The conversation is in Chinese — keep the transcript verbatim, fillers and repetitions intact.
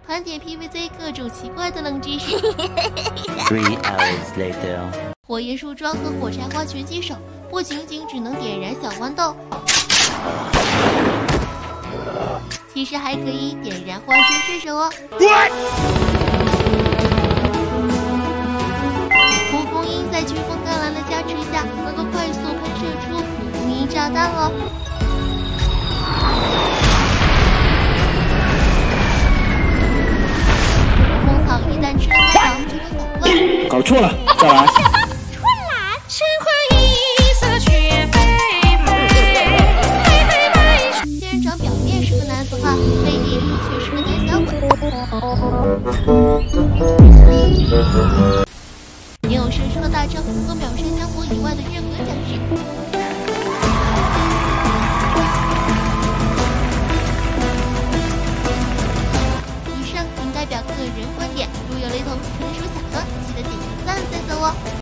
盘点 P V Z 各种奇怪的冷知识。 Three hours later， 火焰树桩和火柴花拳击手不仅仅只能点燃小豌豆，其实还可以点燃花生射手哦。蒲公英在飓风甘蓝的加持下，能够快速喷射出蒲公英炸弹哦。蜂草一旦吃了太郎就会反胃。 搞错了，再来。 春来春花一色雪飞飞，飞飞飞。 仙人掌表面是个男子汉，背地里却是个胆小鬼。没有神圣的大招能够秒杀江湖以外的任何僵尸。以上仅代表个人观点，如有雷同，纯属巧合，记得点个赞再走哦。